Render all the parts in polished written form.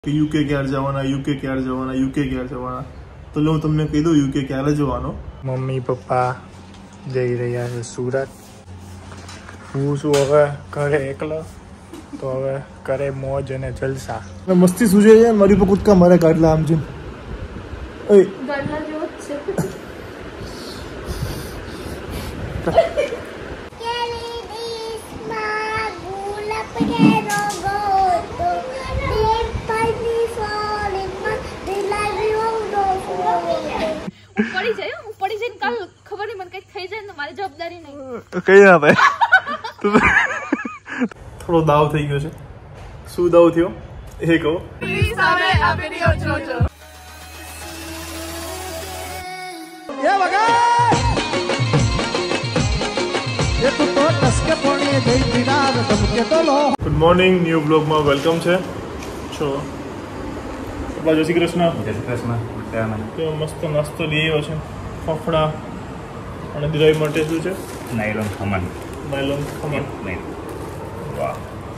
કે યુકે ક્યારે જવાના તો હું તમને કહી દઉં યુકે ક્યારે જવાનો. મમ્મી પપ્પા જઈ રહ્યા છે સુરત. હું શું હવે ઘરે એકલો, તો હવે કરે મોજ અને જલસા. મસ્તી સૂજે છે મારી પર કૂદકા મારે કાઢલા આમ છે. પડી જઈને કાલ ખબર નહીં મને કઈ થઈ જાય ને મારી જવાબદારી નહીં. કઈ ના ભાઈ થોડો દાવ થઈ ગયો છે. શું દાવ થયો એ કહો. સામે આ વિડિયો જોજો. ગુડ મોર્નિંગ, ન્યૂ બ્લોગમાં વેલકમ છે. છો જય શ્રી કૃષ્ણ. જય શ્રી કૃષ્ણ. કેવો મસ્ત નાસ્તો લઈ આવ્યો છે. ફફડા અને દિરાઈ માટે શું છે? નાયલોન ખમણ. નાયલોન ખમણ. વાહ.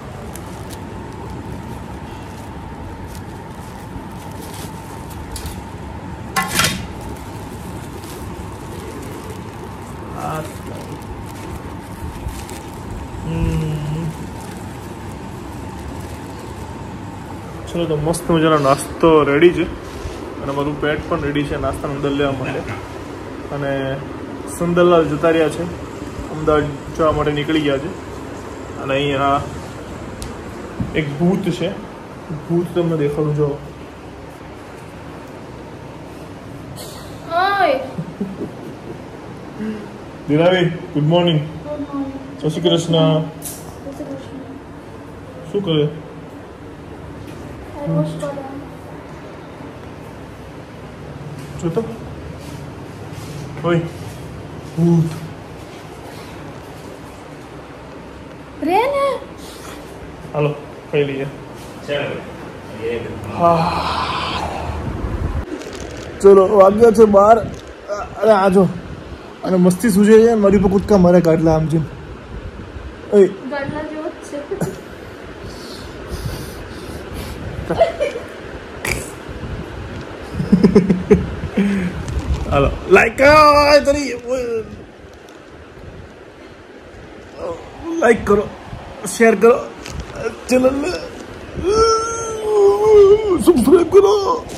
ચલો તો મસ્ત મજાનો નાસ્તો રેડી છે અને મારું પેટ પણ રેડી છે નાસ્તાની અંદર લેવા માટે. અને સુંદરલાલ જતા રહ્યા છે, અમદાવાદ જવા માટે નીકળી ગયા છે. અને અહીંયા એક ભૂત છે. ભૂત તમને દેખાડું જો. દિરાવી ગુડ મોર્નિંગ. જય શ્રી કૃષ્ણ. શું કરે? જોતો ઓય ભૂત રે ને. હાલો ખાઈ લઈએ. ચલો વાગ્યા છે 12. અરે આજો અને મસ્તી સૂજે છે મારી પર કૂદકા મારે કાઢલા આમ છે. ઓય ગાડલા જેવો જ છે. હાલો લાઈક લાઈક કરો, શેર કરો, ચેનલને સબસ્ક્રાઈબ કરો.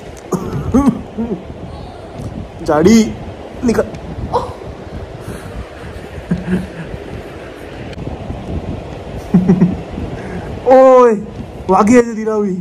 જાડી નીકળ. ઓય વાગી છે દિરાવી.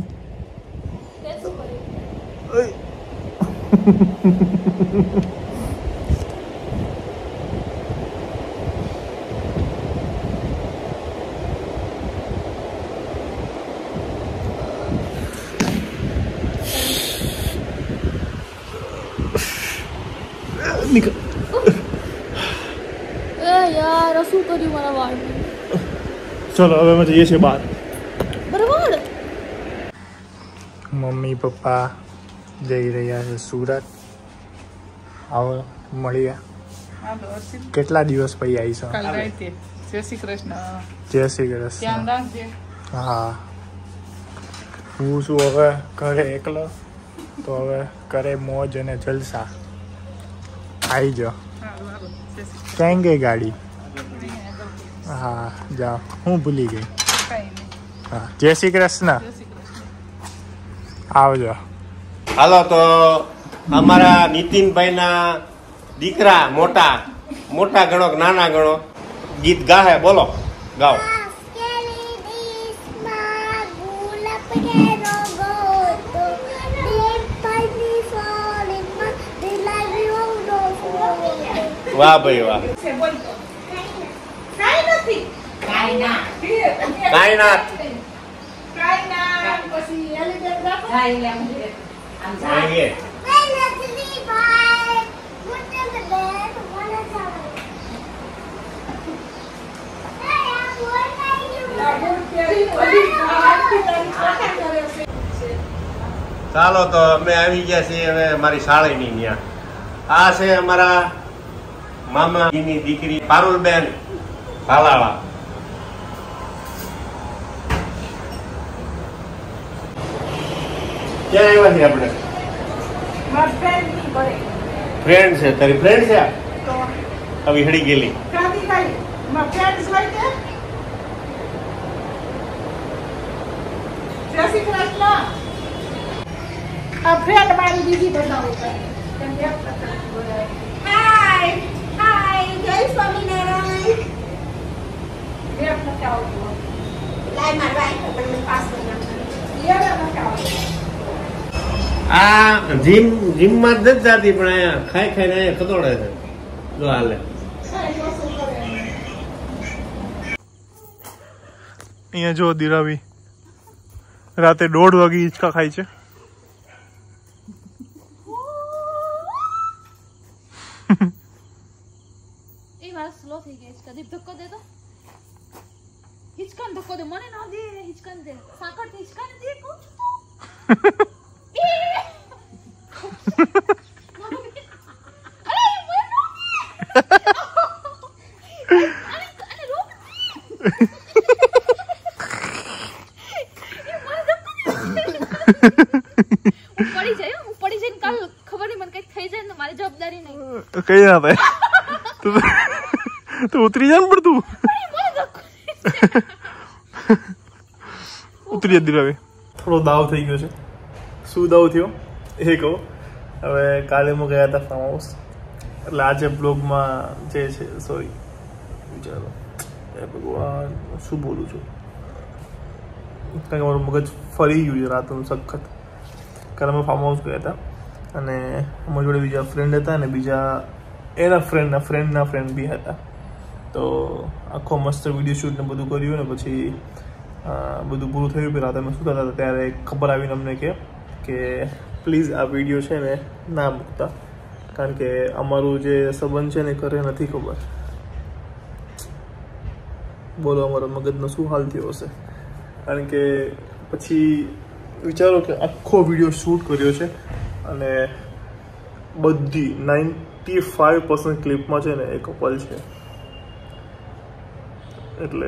યાર શું કર્યું મારા વાળ. ચલો હવે અમે જઈએ છીએ બહાર. બરાબર. મમ્મી પપ્પા જઈ રહ્યા છે સુરત. આવો મળીએ. કેટલા દિવસ પછી આવીશું. જય શ્રી કૃષ્ણ. જય શ્રી કૃષ્ણ. ધ્યાન રાખજે. હા હું શું હવે ઘરે એકલો, તો હવે કરે મોજ અને જલસા. આવી જાઓ. ક્યાં ગઈ ગાડી? હા જાઓ. હું ભૂલી ગઈ. હા જય શ્રી કૃષ્ણ. આવજો. હાલો તો અમારા નીતિનભાઈના દીકરા મોટા ગણો કે નાના ગણો ગીત ગાહે. બોલો ગાઓ. વાહ ભાઈ વાહ. કાયનાત ચાલો તો અમે આવી ગયા છીએ હવે મારી શાળાની ત્યાં. આ છે અમારા મામાની દીકરી પારુલબેન ભાલાળા. ક્યાં આવ્યા છીએ આપણે? ફ્રેન્ડ છે તારી ફ્રેન્ડ છે હવે હેડી ગયેલી આ જીમ માં જ નથી જતી પણ અહીંયા ખાઈ ખાઈને અહીંયા ખતોડે છે જો હાલે અહીંયા જો દિરાવી રાતે 1:30 વાગે હિંચકા ખાય છે. એ વાત સ્લો થઈ ગઈ છે. કદી ધક્કો દે તો હિચકાન ધક્કો દે મને ના દે હિચકાન દે સાકર થી હિચકાન દે કહું છું કઈ ના થાય તું ઉતરી જા ને પણ તું ઉતરી જતી રવે. થોડો દાવ થઈ ગયો છે. શું દાવ થયો એ કહો. હવે કાલે હું ગયા હતા ફાર્મ હાઉસ એટલે આજે બ્લોગમાં જે છે સોરી વિચારો ભગવાન શું બોલું છું કારણ કે મારું મગજ ફરી ગયું છે રાતનું સખત. કાલે અમે ફાર્મ હાઉસ ગયા હતા અને અમારી જોડે બીજા ફ્રેન્ડ હતા અને બીજા એના ફ્રેન્ડના ફ્રેન્ડ બી હતા. તો આખો મસ્ત વિડીયો શૂટ ને બધું કર્યું ને પછી બધું પૂરું થયું. પછી રાતે અમે સૂતા હતા ત્યારે ખબર આવીને અમને કે પ્લીઝ આ વિડીયો છે ને ના મૂકતા કારણ કે અમારું જે સંબંધ છે ને ઘરે નથી ખબર. બોલો અમારા મગજનો શું હાલ થયો હશે કારણ કે પછી વિચારો કે આખો વિડીયો શૂટ કર્યો છે અને બધી 95% ક્લિપમાં છે ને એ કપલ છે એટલે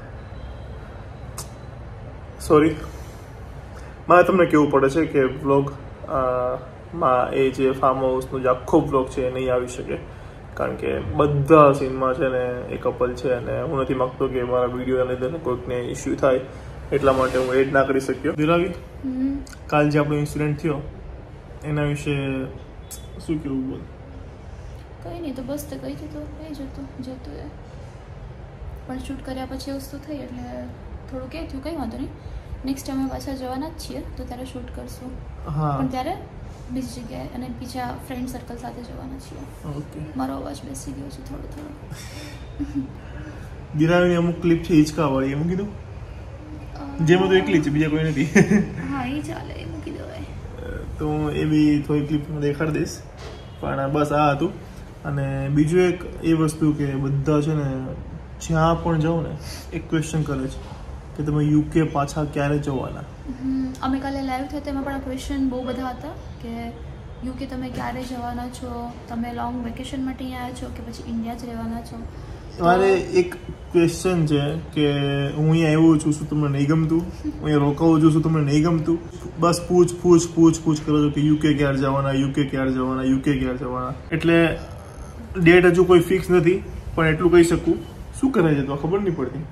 સોરી મારે તમને કહેવું પડે છે કે વ્લોગ માં એ જે ફાર્મ હાઉસનો જે આખો વ્લોગ છે એ નહીં આવી શકે કારણ કે બધા સીનમાં છે ને એ કપલ છે અને હું નથી માગતો કે મારા વિડીયોના લીધે કોઈકને ઇસ્યુ થાય એટલા માટે હું એડ ના કરી શક્યો. દિરાવી કાલ જે આપણો ઇન્સિડન્ટ થયો એના વિશે શું કેવું બોલ? કઈ નહીં તો બસ તો કઈ તો કઈ જતું એ પણ શૂટ કર્યા પછી વસ્તુ થઈ એટલે થોડું કે થયું કંઈ વાંધો નહીં. નેક્સ્ટ ટાઈમ પાછા જવાના જ છીએ તો ત્યારે શૂટ કરશું. હા પણ ત્યારે બીજી જગ્યાએ અને બીજા ફ્રેન્ડ સર્કલ સાથે જવાના છીએ. ઓકે મારો અવાજ બેસી ગયો છે થોડો થોડો. દિરાવીની અમુક ક્લિપ છે હિંચકા વાળી એમ કીધું જેમાં તો એકલી છે બીજા કોઈ નથી. હા એ ચાલે એ મૂકી દેવાય. તો એ બી થોડી ક્લિપમાં દેખાડી દઈશ પણ બસ આ હતું. અને બીજું એક એ વસ્તુ કે બધા છે ને જ્યાં પણ જાઓ ને એક ક્વેશ્ચન કરે છે કે તમે યુકે પાછા ક્યારે જવાના. અમે કાલે લાઈવ થયા તેમાં પણ ક્વેશ્ચન બહુ બધા હતા કે યુકે તમે ક્યારે જવાના છો, તમે લોંગ વેકેશન માટે અહીંયા આવ્યા છો કે પછી ઇન્ડિયા જ રહેવાના છો. મારે એક ક્વેશ્ચન છે કે હું અહીંયા આવ્યો છું શું તમને નહીં ગમતું, હું અહીંયા રોકાવું છું શું તમને નહીં ગમતું, બસ પૂછ કરો છો કે યુકે ક્યારે જવાના, યુકે ક્યારે જવાના. એટલે ડેટ હજુ કોઈ ફિક્સ નથી પણ એટલું કહી શકું શું કરે છે તો ખબર નહીં પડતી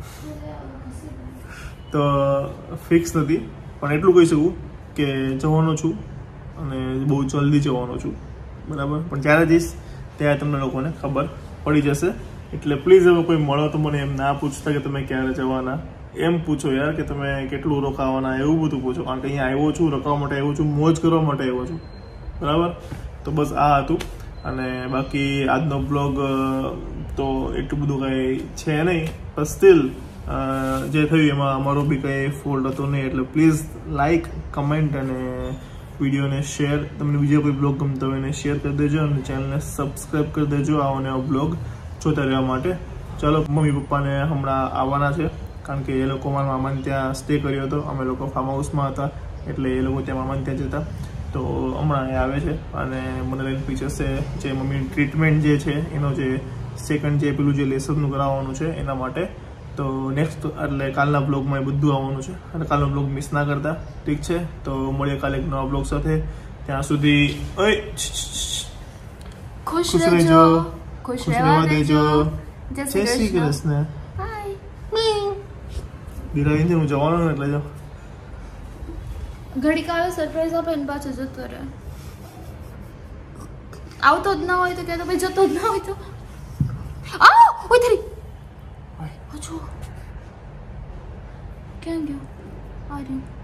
તો ફિક્સ નથી પણ એટલું કહી શકું કે જવાનો છું અને બહુ જલ્દી જવાનો છું બરાબર. પણ જ્યારે જઈશ ત્યારે તમને લોકોને ખબર પડી જશે. એટલે પ્લીઝ હવે કોઈ મળો તો મને એમ ના પૂછતા કે તમે ક્યારે જવાના, એમ પૂછો યાર કે તમે કેટલું રોકાવાના એવું બધું પૂછો કારણ કે અહીંયા આવ્યો છું રોકાવા માટે આવ્યો છું, મોજ કરવા માટે આવ્યો છું બરાબર. તો બસ આ હતું અને બાકી આજનો બ્લોગ તો એટલું બધું કંઈ છે નહીં પણ સ્ટીલ જે થયું એમાં અમારો બી કંઈ ફોલ્ટ હતો નહીં. એટલે પ્લીઝ લાઇક કમેન્ટ અને વિડીયોને શેર, તમને બીજા કોઈ બ્લોગ ગમતો હોય એને શેર કરી દેજો અને ચેનલને સબસ્ક્રાઈબ કરી દેજો આવો નવો બ્લોગ જોતા રહેવા માટે. ચાલો મમ્મી પપ્પાને હમણાં આવવાના છે કારણ કે એ લોકો મારા મામાને ત્યાં સ્ટે કર્યો હતો. અમે લોકો ફાર્મ હાઉસમાં હતા એટલે એ લોકો ત્યાં મામાને ત્યાં જતા તો હમણાં એ આવે છે અને મને લઈને પૂછશે જે મમ્મીની ટ્રીટમેન્ટ જે છે એનો જે સેકન્ડ જે પેલું જે લેસનનું કરાવવાનું છે એના માટે તો નેક્સ્ટ એટલે કાલના બ્લોગમાં એ બધું આવવાનું છે અને કાલનો બ્લોગ મિસ ના કરતા. ઠીક છે, તો મળીએ કાલે એક નવા બ્લોગ સાથે. ત્યાં સુધી ખુશ રહેજો, ખુશ રહેવા દેજો. જય શ્રી કૃષ્ણ. બાય. ધીરાજીને હું જવાનું એટલે જો ઘડીક આવે સરપ્રાઈઝ આપે ને પાછો જતો રહે. આવતો જ ના હોય તો કે તો ભાઈ જતો જ ના હોય તો આ ઓય થરી હજુ ક્યાં ગયો? આ રહ્યું.